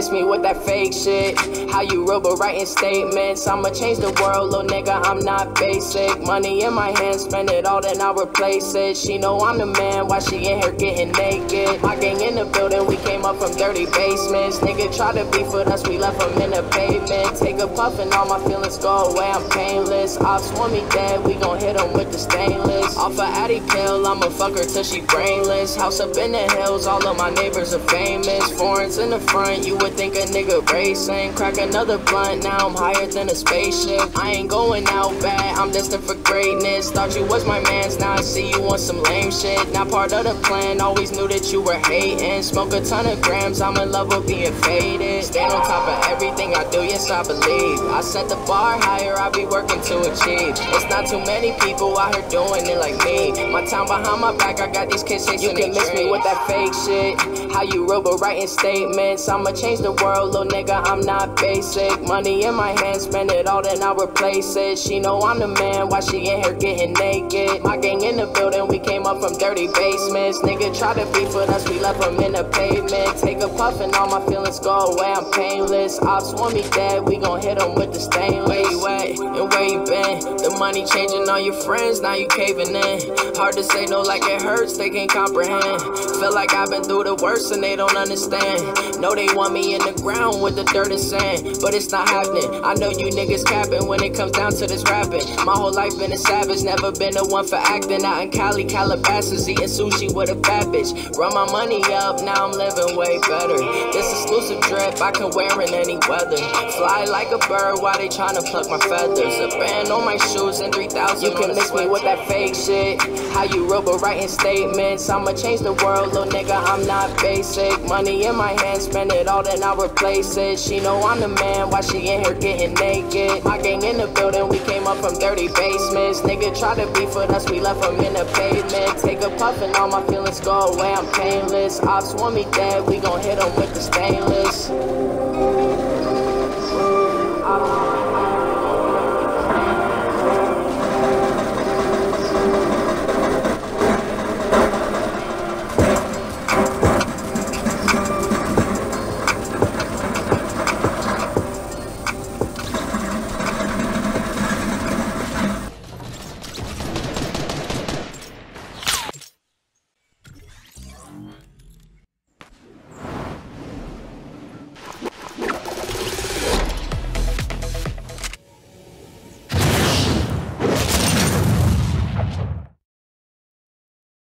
miss me with that fake shit. How you real but writing statements. I'ma change the world, little nigga, I'm not basic. Money in my hand, spend it all, then I'll replace it. She know I'm the man, why she in here getting naked? My gang in the building, we came up from dirty basements. Nigga try to beef with us, we left them in the pavement. Take a puff and all my feelings go away, I'm painless. Ops want me dead, we gon' hit them with the stainless. Off a Addy pill, I'ma fuck her till she brainless. House up in the hills, all of my neighbors are famous. Foreigns in the front, you would think a nigga racing. Crack another blunt, now I'm higher than a spaceship. I ain't going out bad, I'm destined for greatness. Thought you was my mans, now I see you on some lame shit. Not part of the plan, always knew that you were hating. Smoke a ton of grams, I'm in love with being faded. Stand on top of everything I do, yes I believe. I set the bar higher, I be working to achieve. It's not too many people out here doing it like me. My time behind my back, I got these kids chasing. You can miss me with that fake shit. How you real but writing statements. I'ma change the world, little nigga, I'm not basic. Money in my hand, spend it all, then I'll replace it. She know I'm the man, why she in here getting naked? My gang in the building, we came up from dirty basements. Nigga try to beef with us, we left them in the pavement. Take a puff and all my feelings go away, I'm painless. Ops want me dead, we gon' hit them with the stainless. Where you at and where you been? The money changing all your friends, now you caving in. Hard to say no like it hurts, they can't comprehend. Feel like I've been through the worst and they don't understand. Know they want me in the ground with the dirt and sand, but it's not happening. I know you niggas capping when it comes down to this rapping. My whole life been a savage, never been the one for acting. Out in Cali, Calabasas, eating sushi with a bad bitch. Run my money up, now I'm living way better. This exclusive drip, I can wear in any weather. Fly like a bird while they tryna pluck my feathers. A band on my shoes and 3,000. You can miss me with that fake shit. How you real but writing statements. I'ma change the world, little nigga, I'm not basic. Money in my hand, spend it all, then I'll replace it. She know I'm the man, why she in here getting naked? My gang in the building, we came up from dirty basements. Nigga try to beef with us, we left them in the pavement. Take a puff and all my feelings go away, I'm painless. Ops want me dead, we gon' hit them with the stainless.